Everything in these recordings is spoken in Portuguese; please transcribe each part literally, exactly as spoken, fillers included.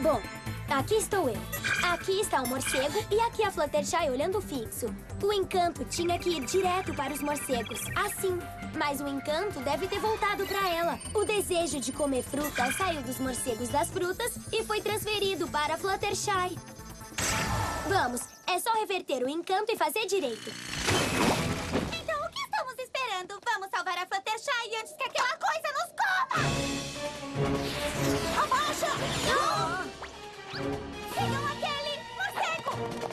Bom, aqui estou eu. Aqui está o morcego e aqui a Fluttershy olhando fixo. O encanto tinha que ir direto para os morcegos, assim. Mas o encanto deve ter voltado para ela. O desejo de comer fruta saiu dos morcegos das frutas e foi transferido para a Fluttershy. Vamos, é só reverter o encanto e fazer direito. Então o que estamos esperando? Vamos salvar a Fluttershy antes que aquela coisa nos coma! Abaixa! Não! Sigam aquele morcego!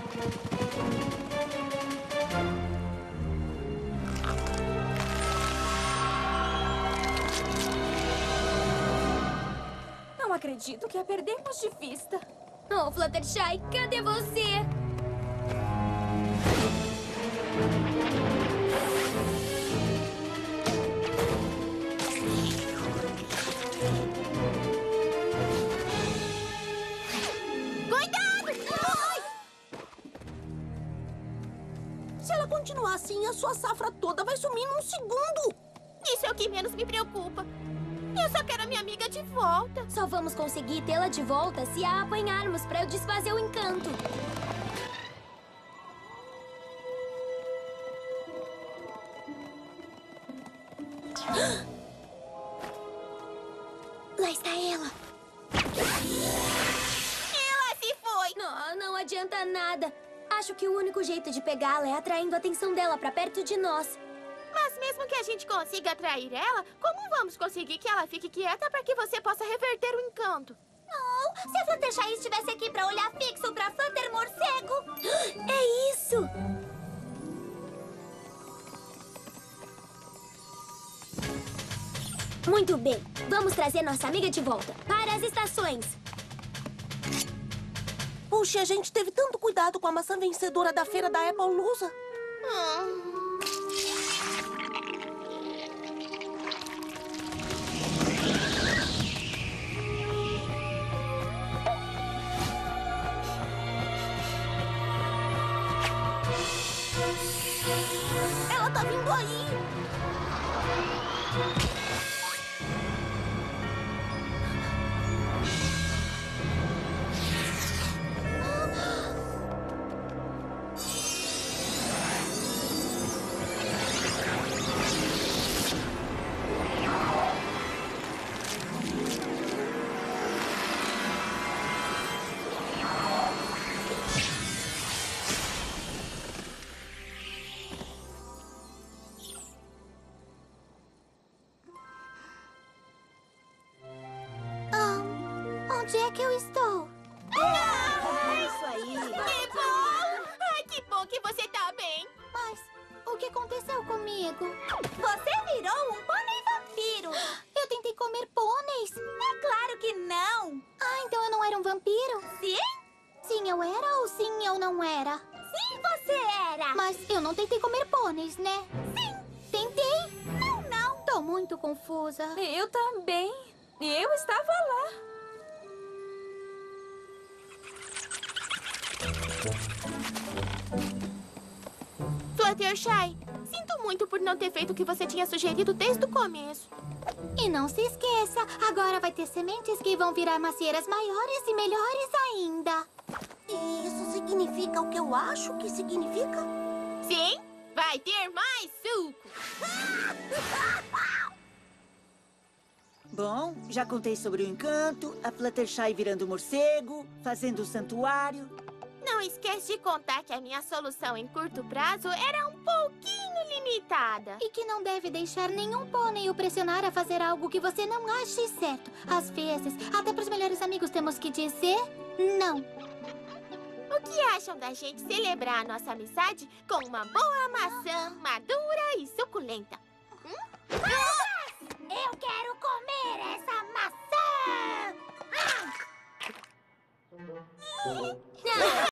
Não acredito que a perdemos de vista. Oh, Fluttershy, cadê você? Se ela continuar assim, a sua safra toda vai sumir num segundo. Isso é o que menos me preocupa. Eu só quero a minha amiga de volta. Só vamos conseguir tê-la de volta se a apanharmos para eu desfazer o encanto. Lá está ela. Ela se foi. Não, não adianta nada. Acho que o único jeito de pegá-la é atraindo a atenção dela para perto de nós. Mas mesmo que a gente consiga atrair ela, como vamos conseguir que ela fique quieta para que você possa reverter o encanto? Não, se a Fluttershy estivesse aqui para olhar fixo para Flutter Morcego... É isso! Muito bem, vamos trazer nossa amiga de volta para as estações. Puxa, a gente teve tanto cuidado com a maçã vencedora da feira da Appaloosa. Hum. Ela tá vindo aí. Onde é que eu estou? É isso aí. Que bom! Ai, que bom que você tá bem. Mas o que aconteceu comigo? Você virou um pônei vampiro. Eu tentei comer pôneis. É claro que não. Ah, então eu não era um vampiro? Sim? Sim, eu era ou sim, eu não era? Sim, você era. Mas eu não tentei comer pôneis, né? Sim. Tentei? Não, não. Tô muito confusa. Eu também. Eu estava lá. Fluttershy, sinto muito por não ter feito o que você tinha sugerido desde o começo. E não se esqueça, agora vai ter sementes que vão virar macieiras maiores e melhores ainda. E isso significa o que eu acho que significa? Sim, vai ter mais suco. Bom, já contei sobre o encanto, a Fluttershy virando morcego, fazendo o santuário. Não esquece de contar que a minha solução em curto prazo era um pouquinho limitada. E que não deve deixar nenhum pônei o pressionar a fazer algo que você não ache certo. Às vezes, até para os melhores amigos temos que dizer não. O que acham da gente celebrar a nossa amizade com uma boa maçã madura e suculenta? Hum? Eu quero comer essa maçã! Ah!